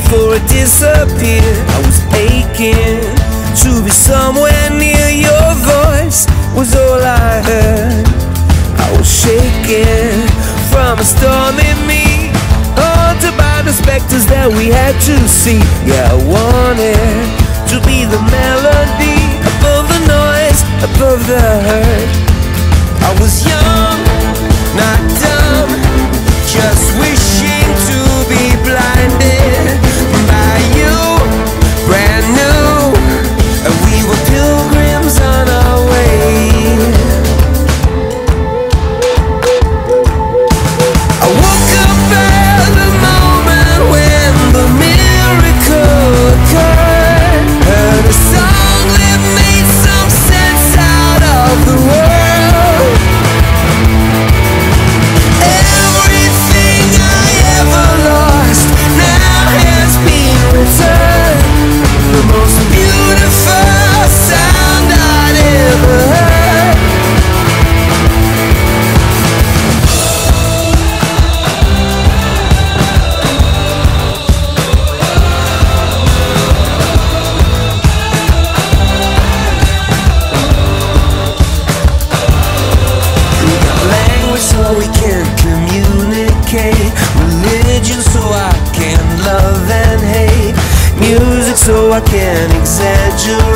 before it disappeared. I was aching to be somewhere near. Your voice was all I heard. I was shaking from a storm in me, haunted by the specters that we had to see. Yeah, I wanted to be the melody above the noise, above the hurt. I was young, not dumb, just wishing to be blinded by you, brand new, and we were pilgrims on our way. I woke up at the moment when the miracle occurred, heard a song that made some sense out of the world. Everything I ever lost now has been returned. The most beautiful sound I'd ever heard. We got language so we can communicate, religion so I can love and hate, music so I can exaggerate.